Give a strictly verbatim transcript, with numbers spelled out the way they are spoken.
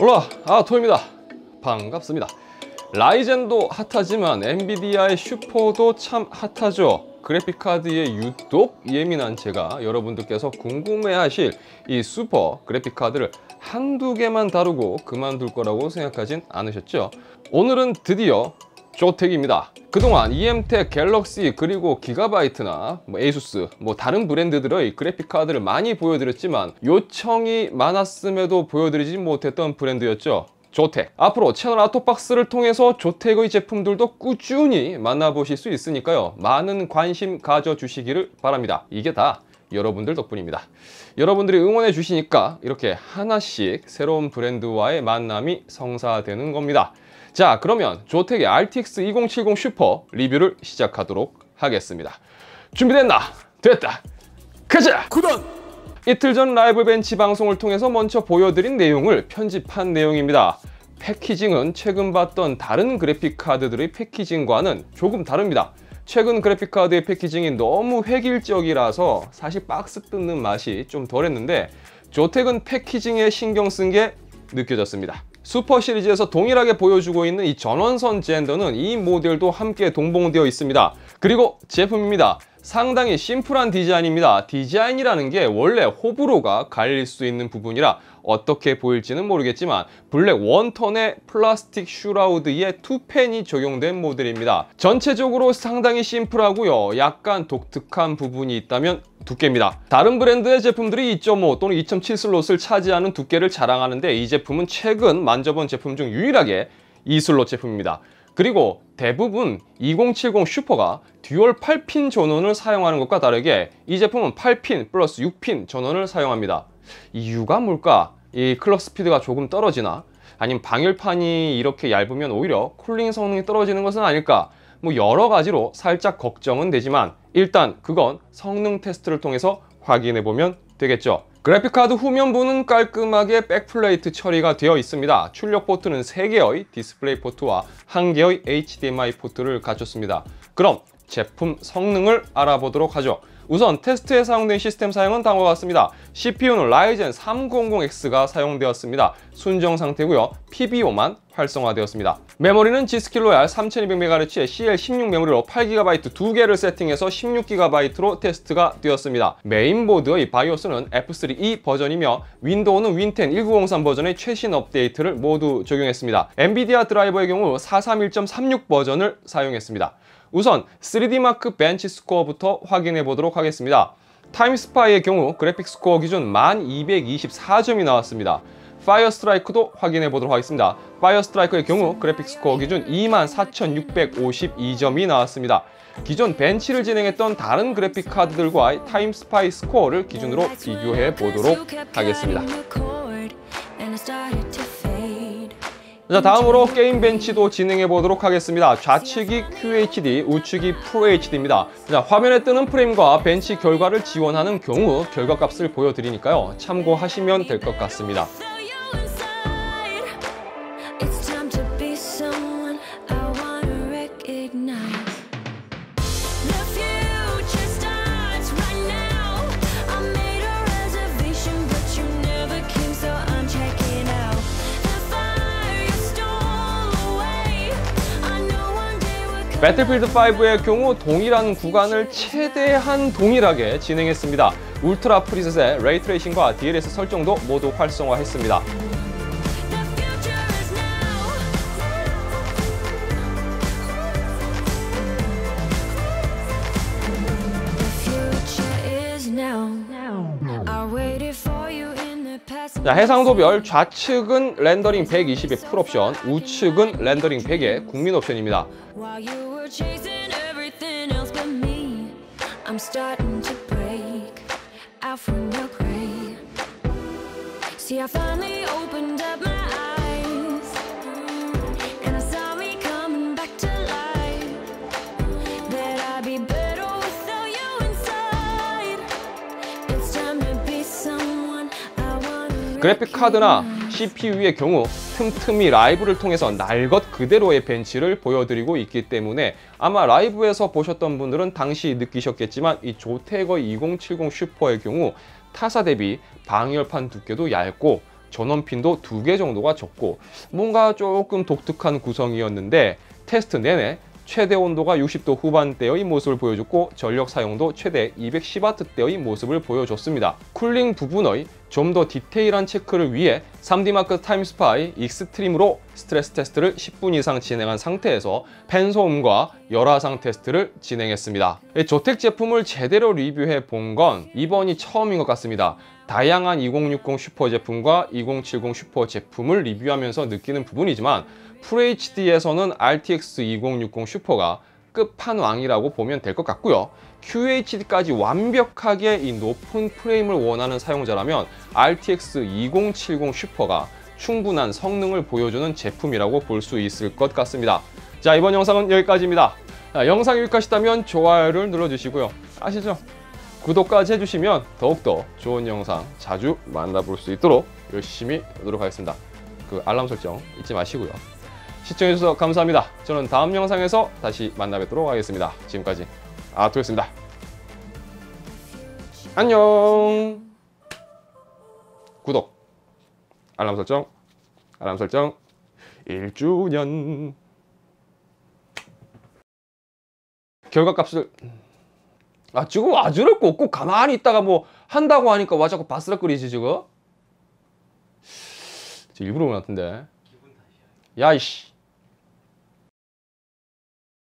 올라, 아 토입니다. 반갑습니다. 라이젠도 핫하지만 엔비디아의 슈퍼도 참 핫하죠. 그래픽카드에 유독 예민한 제가 여러분들께서 궁금해하실 이 슈퍼 그래픽카드를 한두 개만 다루고 그만둘 거라고 생각하진 않으셨죠? 오늘은 드디어 조텍입니다. 그동안 이엠텍, 갤럭시, 그리고 기가바이트나 뭐 에이수스, 뭐 다른 브랜드들의 그래픽카드를 많이 보여드렸지만 요청이 많았음에도 보여드리지 못했던 브랜드였죠. 조텍. 앞으로 채널 아토박스를 통해서 조텍의 제품들도 꾸준히 만나보실 수 있으니까요. 많은 관심 가져주시기를 바랍니다. 이게 다 여러분들 덕분입니다. 여러분들이 응원해 주시니까 이렇게 하나씩 새로운 브랜드와의 만남이 성사되는 겁니다. 자, 그러면 조텍의 알티엑스 이공칠공 슈퍼 리뷰를 시작하도록 하겠습니다. 준비됐나? 됐다! 가자! 구독! 이틀 전 라이브 벤치 방송을 통해서 먼저 보여드린 내용을 편집한 내용입니다. 패키징은 최근 봤던 다른 그래픽카드들의 패키징과는 조금 다릅니다. 최근 그래픽카드의 패키징이 너무 획일적이라서 사실 박스 뜯는 맛이 좀 덜했는데 조텍은 패키징에 신경 쓴 게 느껴졌습니다. 슈퍼 시리즈에서 동일하게 보여주고 있는 이 전원선 젠더는 이 모델도 함께 동봉되어 있습니다. 그리고 제품입니다. 상당히 심플한 디자인입니다. 디자인이라는 게 원래 호불호가 갈릴 수 있는 부분이라 어떻게 보일지는 모르겠지만 블랙 원턴의 플라스틱 슈라우드에 투펜이 적용된 모델입니다. 전체적으로 상당히 심플하고요. 약간 독특한 부분이 있다면 두께입니다. 다른 브랜드의 제품들이 이 점 오 또는 이 점 칠 슬롯을 차지하는 두께를 자랑하는데 이 제품은 최근 만져본 제품 중 유일하게 이 슬롯 제품입니다. 그리고 대부분 이공칠공 슈퍼가 듀얼 팔 핀 전원을 사용하는 것과 다르게 이 제품은 팔 핀 플러스 육 핀 전원을 사용합니다. 이유가 뭘까? 이 클럭 스피드가 조금 떨어지나? 아니면 방열판이 이렇게 얇으면 오히려 쿨링 성능이 떨어지는 것은 아닐까? 뭐 여러 가지로 살짝 걱정은 되지만 일단 그건 성능 테스트를 통해서 확인해 보면 되겠죠. 그래픽카드 후면부는 깔끔하게 백플레이트 처리가 되어 있습니다. 출력 포트는 세 개의 디스플레이 포트와 한 개의 에이치디엠아이 포트를 갖췄습니다. 그럼 제품 성능을 알아보도록 하죠. 우선 테스트에 사용된 시스템 사양은 다음과 같습니다. 씨피유는 라이젠 삼공공 엑스가 사용되었습니다. 순정 상태고요. 피비오만 활성화되었습니다. 메모리는 지스킬 로얄 삼천이백 메가헤르츠의 씨엘 십육 메모리로 팔 기가바이트 두 개를 세팅해서 십육 기가바이트로 테스트가 되었습니다. 메인보드의 바이오스는 에프 쓰리 이 버전이며 윈도우는 윈텐 천구백삼 버전의 최신 업데이트를 모두 적용했습니다. 엔비디아 드라이버의 경우 사백삼십일 점 삼육 버전을 사용했습니다. 우선 쓰리디 마크 벤치 스코어부터 확인해 보도록 하겠습니다. 타임스파이의 경우 그래픽 스코어 기준 만 이백이십사 점이 나왔습니다. 파이어 스트라이크도 확인해 보도록 하겠습니다. 파이어 스트라이크의 경우 그래픽 스코어 기준 이만 사천육백오십이 점이 나왔습니다. 기존 벤치를 진행했던 다른 그래픽 카드들과 타임스파이 스코어를 기준으로 비교해 보도록 하겠습니다. 자, 다음으로 게임 벤치도 진행해 보도록 하겠습니다. 좌측이 큐에이치디, 우측이 프로에이치디입니다. 자, 화면에 뜨는 프레임과 벤치 결과를 지원하는 경우 결과값을 보여드리니까요. 참고하시면 될 것 같습니다. 배틀필드 파이브의 경우 동일한 구간을 최대한 동일하게 진행했습니다. 울트라 프리셋의 레이트레이싱과 디엘에스 설정도 모두 활성화했습니다. 자, 해상도별 좌측은 렌더링 백이십의 풀옵션, 우측은 렌더링 백의 국민 옵션입니다. 그래픽카드나 씨피유의 경우 틈틈이 라이브를 통해서 날 것 그대로의 벤치를 보여드리고 있기 때문에 아마 라이브에서 보셨던 분들은 당시 느끼셨겠지만 이 조텍의 이공칠공 슈퍼의 경우 타사 대비 방열판 두께도 얇고 전원핀도 두 개 정도가 적고 뭔가 조금 독특한 구성이었는데 테스트 내내 최대 온도가 육십 도 후반대의 모습을 보여줬고 전력 사용도 최대 이백십 와트대의 모습을 보여줬습니다. 쿨링 부분의 좀 더 디테일한 체크를 위해 삼디마크 타임스파이 익스트림으로 스트레스 테스트를 십 분 이상 진행한 상태에서 팬 소음과 열화상 테스트를 진행했습니다. 조텍 제품을 제대로 리뷰해 본 건 이번이 처음인 것 같습니다. 다양한 이천육십 슈퍼 제품과 이천칠십 슈퍼 제품을 리뷰하면서 느끼는 부분이지만 FHD에서는 알티엑스 이천육십 슈퍼가 끝판왕이라고 보면 될 것 같고요. 큐에이치디까지 완벽하게 이 높은 프레임을 원하는 사용자라면 알티엑스 이천칠십 슈퍼가 충분한 성능을 보여주는 제품이라고 볼 수 있을 것 같습니다. 자, 이번 영상은 여기까지입니다. 자, 영상이 유익하시다면 좋아요를 눌러주시고요. 아시죠? 구독까지 해주시면 더욱더 좋은 영상 자주 만나볼 수 있도록 열심히 하도록 하겠습니다. 그 알람 설정 잊지 마시고요. 시청해주셔서 감사합니다. 저는 다음 영상에서 다시 만나 뵙도록 하겠습니다. 지금까지 아토였습니다. 안녕. 구독, 알람 설정, 알람 설정 일 주년 결과값을 아 지금 와주를 꽂고 가만히 있다가 뭐 한다고 하니까 와 자꾸 바스락거리지 지금? 일부러 그런 것 같은데. 야이씨.